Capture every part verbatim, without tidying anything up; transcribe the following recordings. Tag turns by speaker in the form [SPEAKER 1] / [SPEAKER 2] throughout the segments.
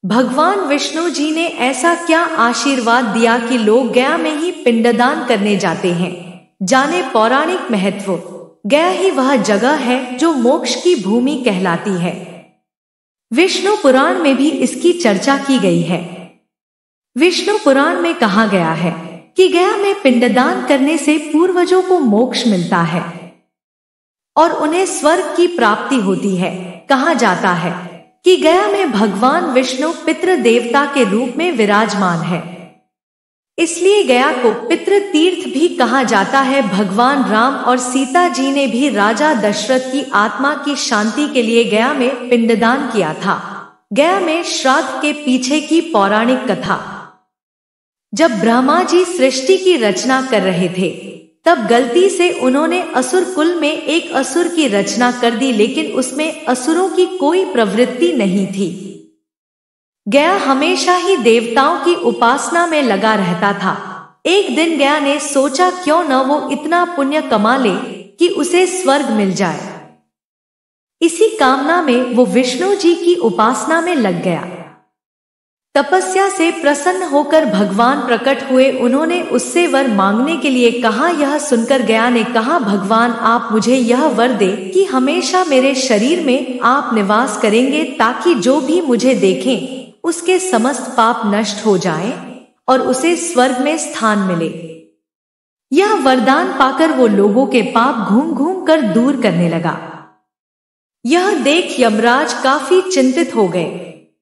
[SPEAKER 1] भगवान विष्णु जी ने ऐसा क्या आशीर्वाद दिया कि लोग गया में ही पिंडदान करने जाते हैं। जाने पौराणिक महत्व। गया ही वह जगह है जो मोक्ष की भूमि कहलाती है। विष्णु पुराण में भी इसकी चर्चा की गई है। विष्णु पुराण में कहा गया है कि गया में पिंडदान करने से पूर्वजों को मोक्ष मिलता है और उन्हें स्वर्ग की प्राप्ति होती है। कहा जाता है कि गया में भगवान विष्णु पितृ देवता के रूप में विराजमान है, इसलिए गया को पितृ तीर्थ भी कहा जाता है। भगवान राम और सीता जी ने भी राजा दशरथ की आत्मा की शांति के लिए गया में पिंडदान किया था। गया में श्राद्ध के पीछे की पौराणिक कथा। जब ब्रह्मा जी सृष्टि की रचना कर रहे थे, तब गलती से उन्होंने असुर कुल में एक असुर की रचना कर दी, लेकिन उसमें असुरों की कोई प्रवृत्ति नहीं थी। गया हमेशा ही देवताओं की उपासना में लगा रहता था। एक दिन गया ने सोचा क्यों न वो इतना पुण्य कमा ले कि उसे स्वर्ग मिल जाए। इसी कामना में वो विष्णु जी की उपासना में लग गया। तपस्या से प्रसन्न होकर भगवान प्रकट हुए। उन्होंने उससे वर मांगने के लिए कहा। यह सुनकर गया ने कहा, भगवान आप मुझे यह वर दे कि हमेशा मेरे शरीर में आप निवास करेंगे, ताकि जो भी मुझे देखें उसके समस्त पाप नष्ट हो जाएं और उसे स्वर्ग में स्थान मिले। यह वरदान पाकर वो लोगों के पाप घूम घूम कर दूर करने लगा। यह देख यमराज काफी चिंतित हो गए।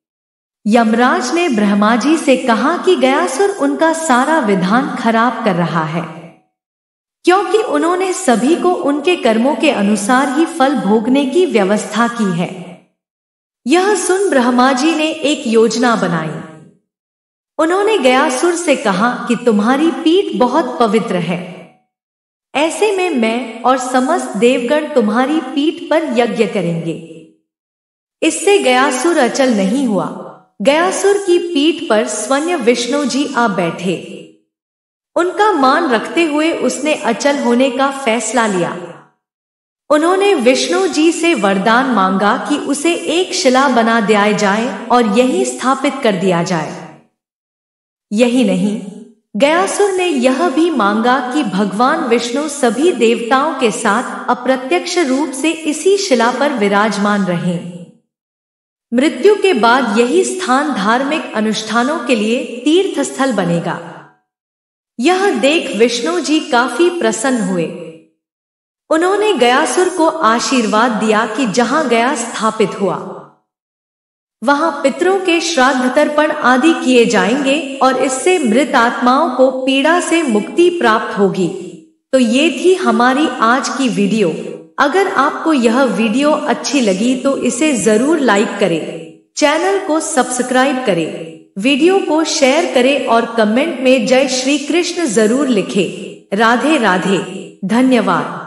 [SPEAKER 1] यमराज ने ब्रह्मा जी से कहा कि गयासुर उनका सारा विधान खराब कर रहा है, क्योंकि उन्होंने सभी को उनके कर्मों के अनुसार ही फल भोगने की व्यवस्था की है। यह सुन ब्रह्मा जी ने एक योजना बनाई। उन्होंने गयासुर से कहा कि तुम्हारी पीठ बहुत पवित्र है, ऐसे में मैं और समस्त देवगण तुम्हारी पीठ पर यज्ञ करेंगे। इससे गयासुर अचल नहीं हुआ। गयासुर की पीठ पर स्वयं विष्णु जी आ बैठे। उनका मान रखते हुए उसने अचल होने का फैसला लिया। उन्होंने विष्णु जी से वरदान मांगा कि उसे एक शिला बना दिया जाए और यहीं स्थापित कर दिया जाए। यही नहीं, गयासुर ने यह भी मांगा कि भगवान विष्णु सभी देवताओं के साथ अप्रत्यक्ष रूप से इसी शिला पर विराजमान रहें। मृत्यु के बाद यही स्थान धार्मिक अनुष्ठानों के लिए तीर्थ स्थल बनेगा। यह देख विष्णु जी काफी प्रसन्न हुए। उन्होंने गयासुर को आशीर्वाद दिया कि जहां गया स्थापित हुआ, वहां पितरों के श्राद्ध तर्पण आदि किए जाएंगे और इससे मृत आत्माओं को पीड़ा से मुक्ति प्राप्त होगी। तो ये थी हमारी आज की वीडियो। अगर आपको यह वीडियो अच्छी लगी तो इसे जरूर लाइक करें, चैनल को सब्सक्राइब करें, वीडियो को शेयर करें और कमेंट में जय श्री कृष्ण जरूर लिखें। राधे राधे। धन्यवाद।